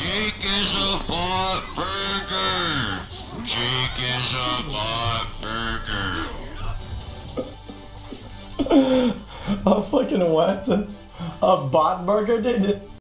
Jake is a bot burger. Jake is a bot burger. A fucking what? A bot burger, dude?